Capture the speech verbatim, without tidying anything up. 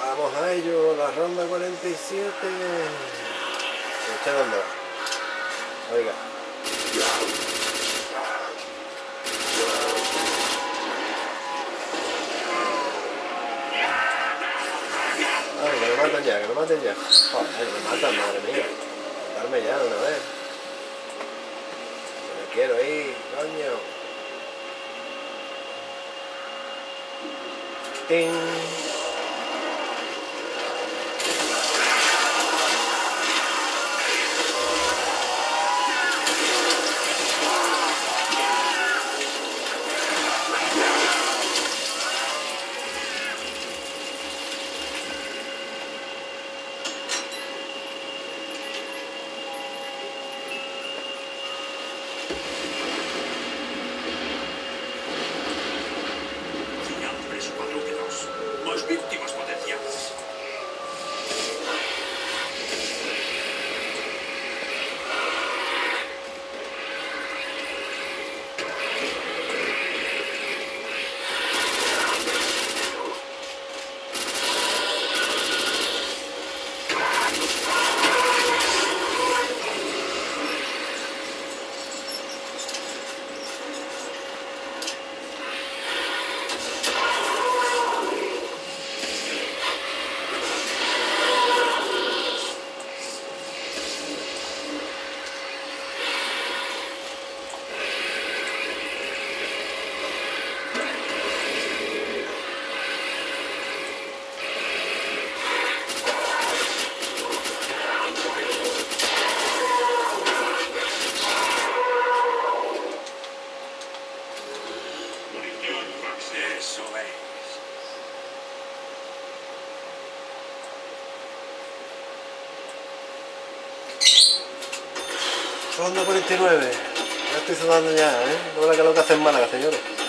Vamos a ello, la ronda cuarenta y siete. ¿Echa dónde va? Oiga. Ay, que me matan ya, que me maten ya. Joder, me matan, madre mía. Matarme ya de una vez. Me quiero ir, coño. Ting. Víctimas potenciales. Eso es. Ronda cuarenta y nueve. Ya estoy sudando ya, ¿eh? No la que lo que hace en Málaga, señores.